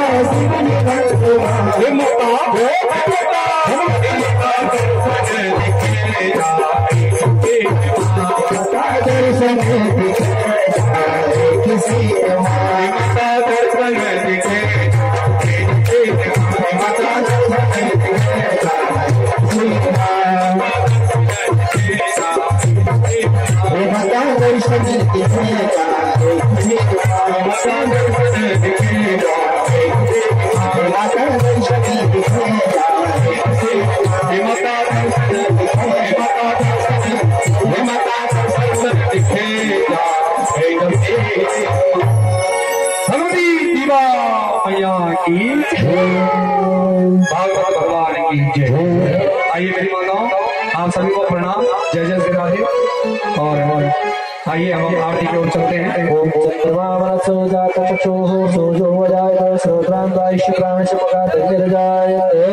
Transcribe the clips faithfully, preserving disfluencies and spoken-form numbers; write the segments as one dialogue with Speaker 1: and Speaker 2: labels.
Speaker 1: भागवत भगवान की जय। आइए मेरी माताओं, आप सभी को प्रणाम, जय जय श्री राधे। और आइए हम आरती की ओर चलते हैं। ओम चंद्रमासो जात चक्षुः सोजो वजाय श्रोत्रांगाय प्राण शमका धीरजाय।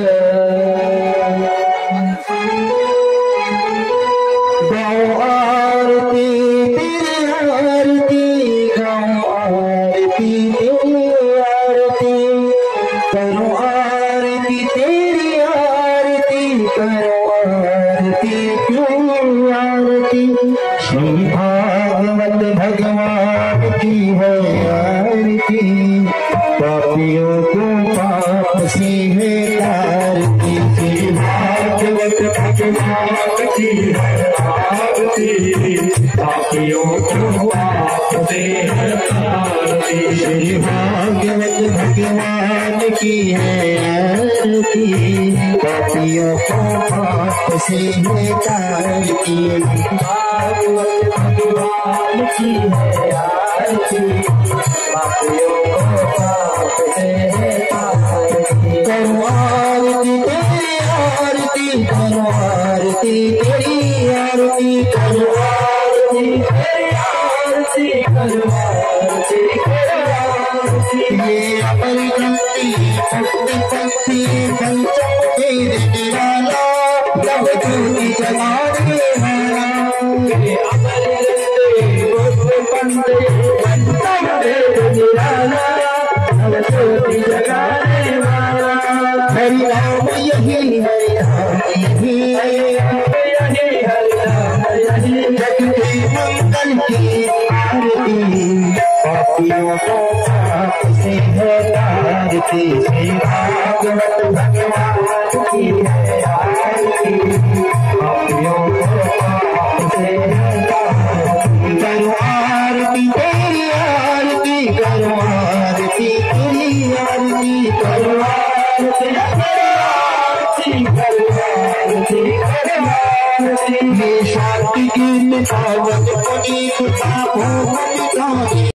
Speaker 1: गौ आरती तेरी आरती, गौ आरती तेरी आरती, करो आरती तेरी आरती, करो आरती क्यों आरती। श्री भागवत भगवान की है आरती, पापियों को पाप से है तारती। श्री भागवत भगवान की है आरती, पापियों को पाप से है तारती। श्री भागवत भगवान की है आरती, पापियों को पाप से है तारती। भागवत भगवान की है आरती, पापियों को पाप से है तारती। करो आरती तेरी आरती, करो आरती तेरी आरती, करो आरती तेरी आरती, करो आरती करो आरती। ये अपनी भक्ति भक्ति भक्ति पंचम वेद निराला, जब ज्योति जगाने वाला। ये अपनी भक्ति पंचम वेद निराला, जब ज्योति जगाने वाला। हरि राम यही हरि राम यही यही हरि राम यही, जगते मंगल की आरती, पापियों को पाप से है तारती। श्री भागवत भगवान की है आरती, पापियों को पाप से है तारती। करो आरती तेरी आरती, करो आरती तेरी आरती, करो आरती करो आरती करो आरती करो आरती। ये शांति की पावन पुनीत